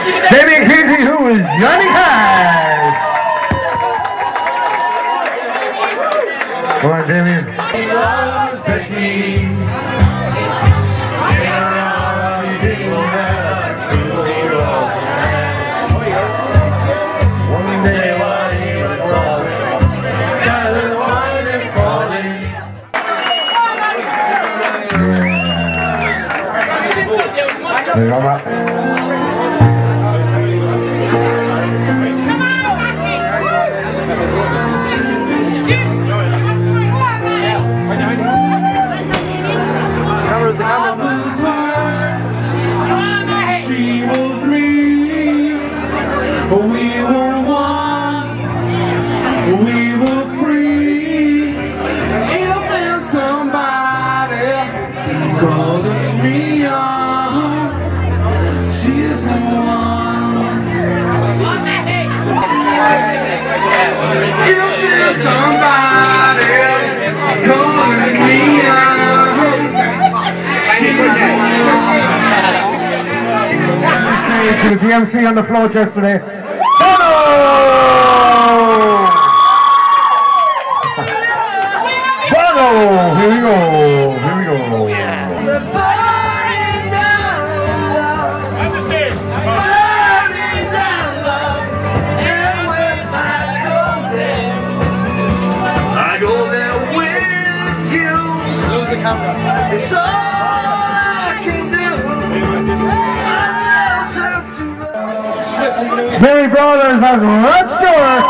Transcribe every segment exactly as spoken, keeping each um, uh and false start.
Damien Keatley, who is Johnny Cash. Come on, Damien. There you go, Matt. She was me, we were one, we were free. And if there's somebody calling me on, she's the one. If there's somebody calling me on, she's the one. She was the M C on the float yesterday. Bono! Bono! Here we go. Here we go. The burning down love. Burning down love. And when I go there, I go there with you. Lose the camera. It's all I can do. Sperry Brothers has Rod Stewart.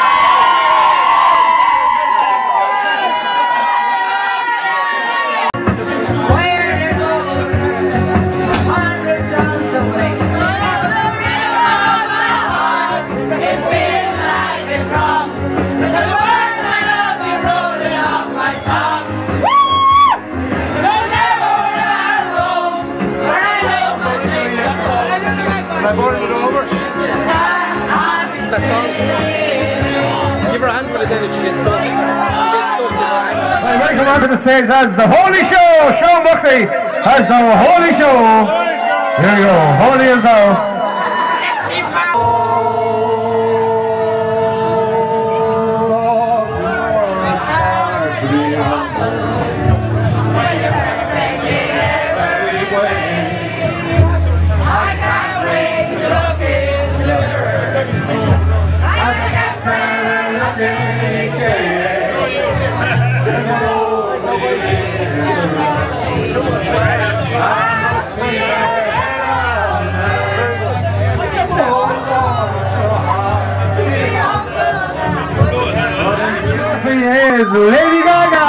I boarded it over. That song. Give her a hand with it then if she gets stuck. I welcome onto the stage as the Holy Show. Sean Buckley has the Holy Show. Here you go. Holy as thou. Is Lady Gaga.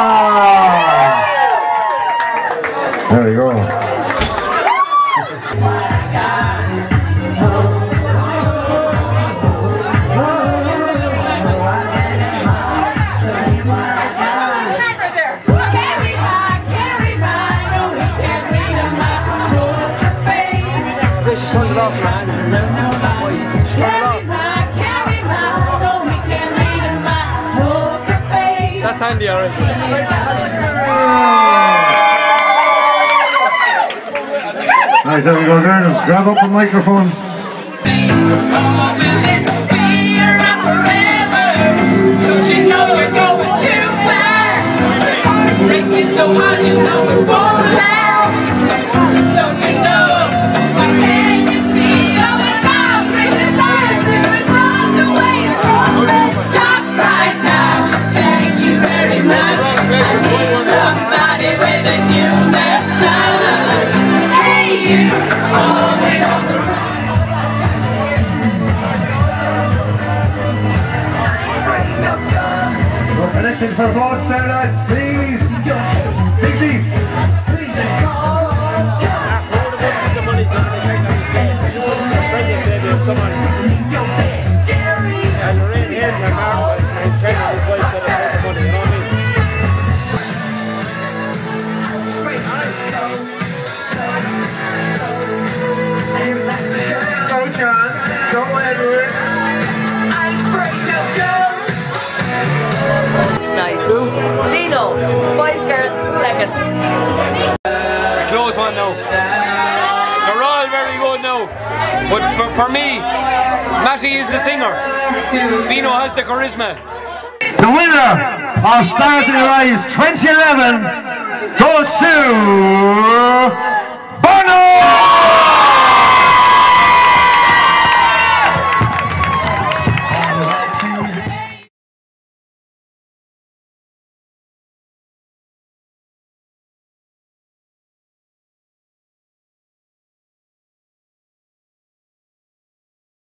There we go. That's handy, alright. Right, there we go, girls. Grab up the microphone. So hard, you know it won't last. Don't you know? Why can't you see? Oh, the dog brings us out to across the way. Stop right now. Thank you very much. I need somebody with a human touch. Hey, you, always on the run. We're connecting for both starlights, please. Big deep. Go, John. Go, Edward. I'm afraid no ghosts. Nice. Dino, Spice Girls, second. It's a close one now. They're all very good now. But for, for me, Matty is the singer. Vino has the charisma. The winner of Stars in Your Eyes twenty eleven goes to Bono!